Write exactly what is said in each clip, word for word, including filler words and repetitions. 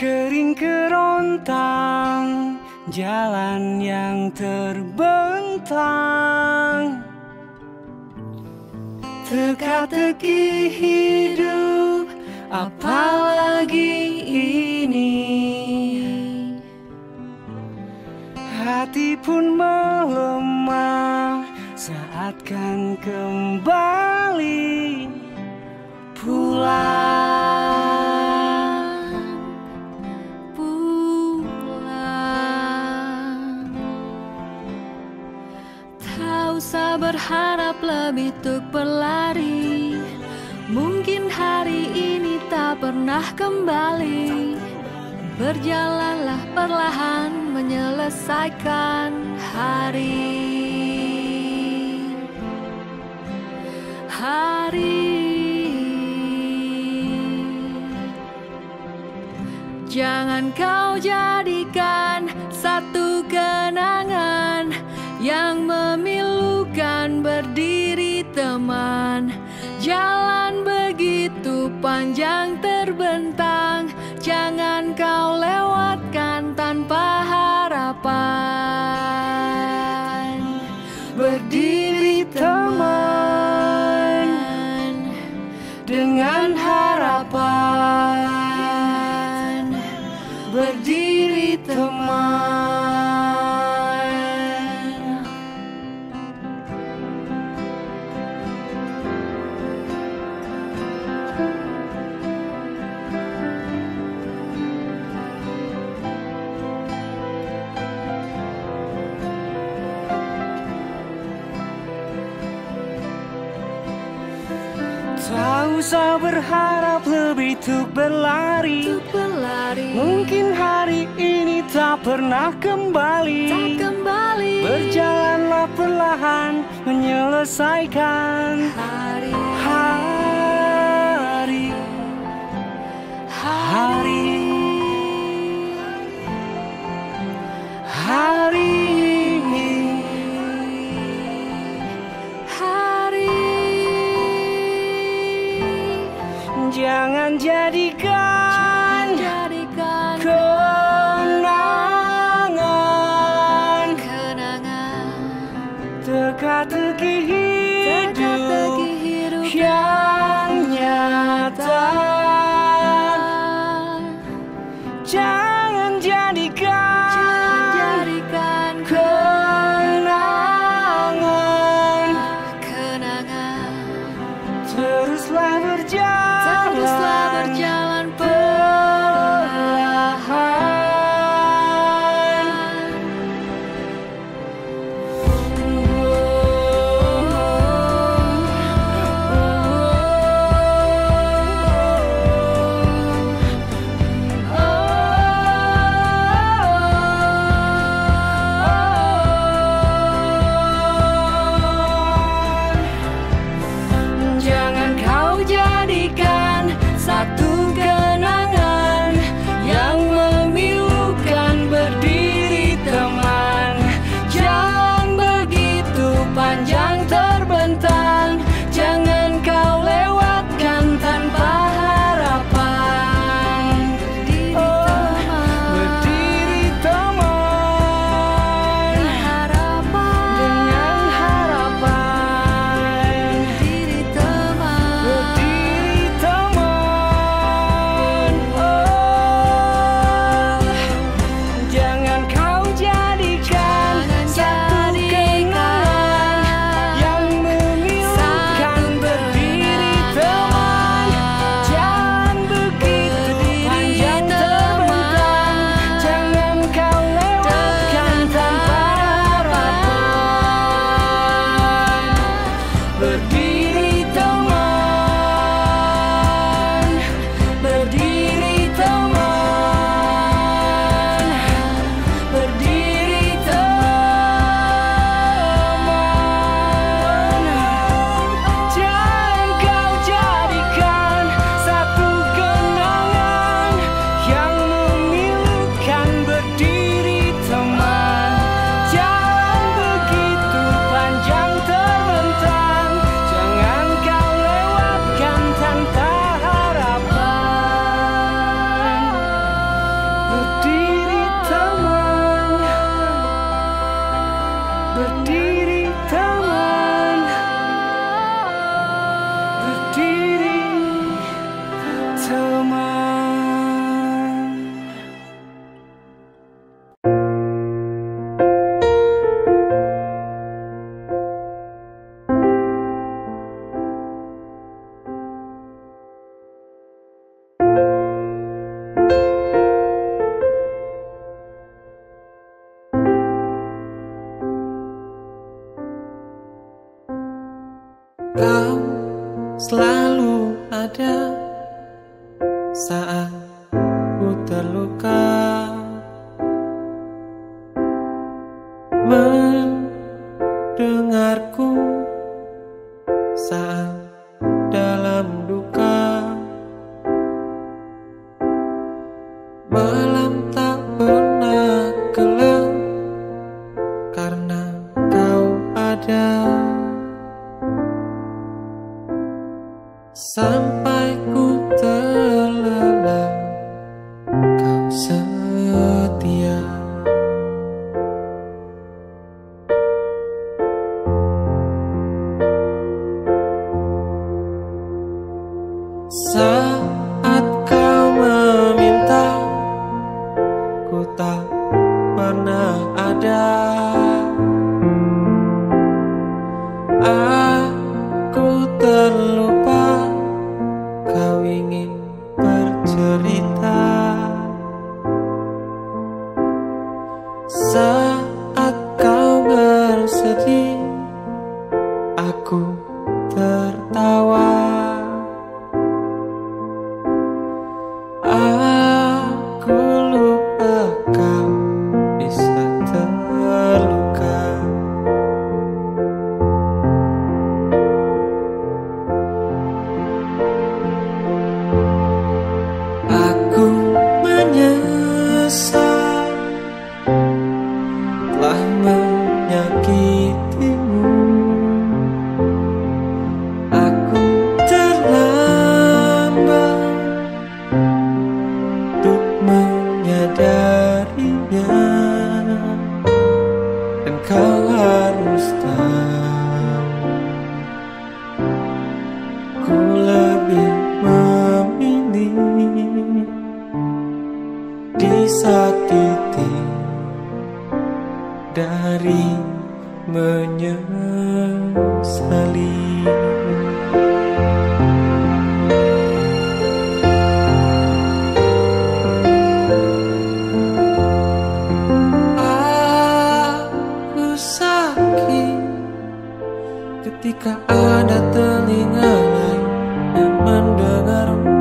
kering kerontang, jalan yang terbentang, teka-teki hidup, apalagi ini. Hati pun melemah saat kan kembali pulang, pulang. Tak usah berharap lebih untuk berlari, mungkin hari ini tak pernah kembali. Berjalanlah perlahan menyelesaikan hari. Hari. Jangan kau jadikan satu kenangan yang memilukan berdiri teman. Jalan begitu panjang terbentang, jangan kau lewatkan tanpa harapan. Berdiri teman dengan harapan, berdiri teman. Tak usah berharap lebih untuk berlari, Untuk berlari. mungkin hari ini tak pernah kembali. Tak kembali. Berjalanlah perlahan menyelesaikan Hari. Hari. Hari. Hari. Jangan jadikan, Jadikan kenangan, kenangan teka-teki hidup, teka-teki hidup yang nyata. Jangan jadikan, Jangan jadikan kenangan, kenangan. teruslah berjalan. Teruslah berjalan perlahan. Jangan kau jadikan satu selalu ada saat ku terluka, mendengarku saat dalam duka. Malam tak pernah gelap karena kau ada. Sampai ku terlelap, kau setia. Saat kau meminta, ku tak pernah ada. Aku terlupa, kau ingin bercerita. Saat kau bersedih, aku tertawa. Aku lupa kau bisa terluka. Aku menyesal telah menyakitimu. Aku terlambat untuk menyadarinya, dan kau harus tahu, ku lebih memilih disakiti dari menyesali. Aku sakit ketika ada telinga lain yang mendengarmu.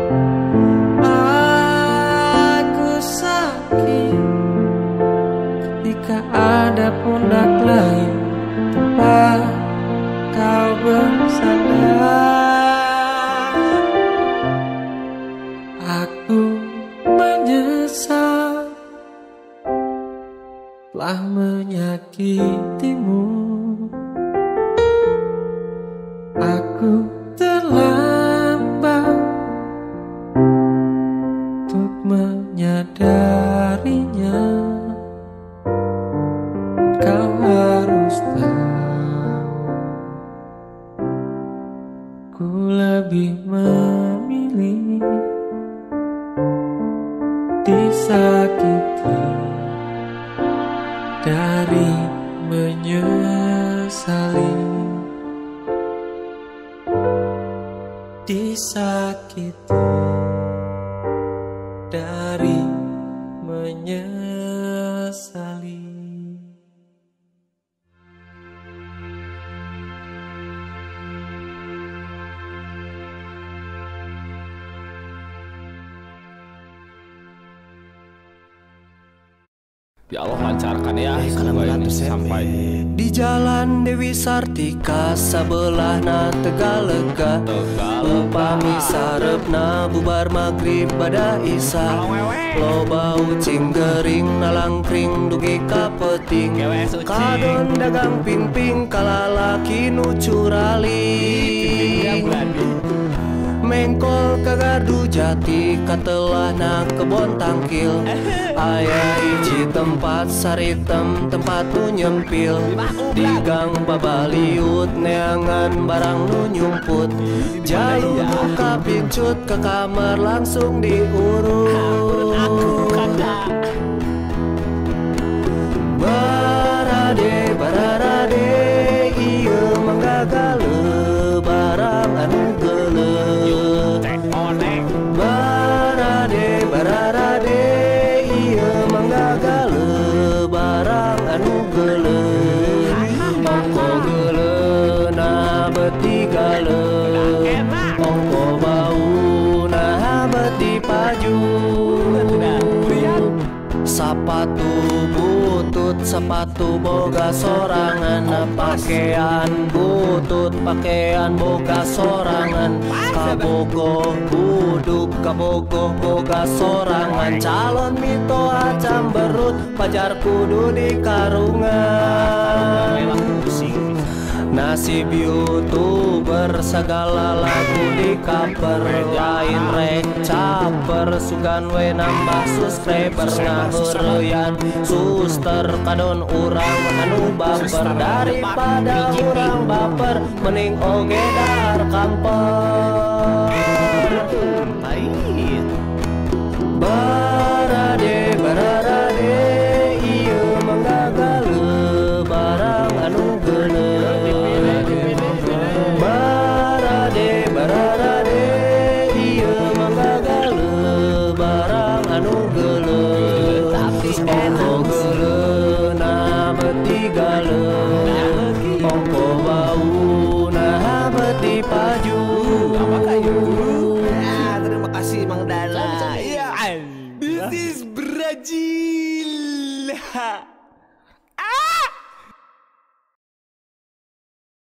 Aku sakit ketika ada pundak lain tempat kau bersandar. Aku menyesal telah menyakitimu. Aku terlambat untuk menyadarinya. Kau harus tahu, ku lebih memilih disakiti dari menyesali. Disakiti dari menyesali. Ya Allah lancarkan ya semoga ini sampai di jalan Dewi Sartika sabelahna Tegalega. Upami sarepna bubar magrib bada isa. Loba ucing gering nalangkring dugi ka peting. Kadon dagang pingping kalalaki nu curali. Mengkol kagardu jati katelahna kebon tangkil. Aya hiji tempat saritem tempat nu nyempil. Di gang babaliut neangan barang nu nyumput. Jalur buka pincut ke kamar langsung diurut. Barade bararade ieu manggagale barang anu geuleuh. Barade bararade ieu manggagale barang anu geuleuh. Mangko geuleuh na beuti galeun. sepatu boga sorangan, pakaian butut pakaian boga sorangan, kabogoh buduk kabogoh boga sorangan, calon mito acam berut pajar kudu di karungan. Nasib youtuber segala lagu di cover, lain rek caper sugan we nambah subscriber, ngaheureyan suster kadon urang anu baper, daripada urang baper mending oge dar kamper. Barade barade ieu menggagale barang anu geuleuh, barade barade ieu menggagale barang anu geuleuh, tapi eno geuleuna beuti galeun, ongko bauna beuti paju. Ya, terima kasih Mang Dala. Iya. This is Brazil.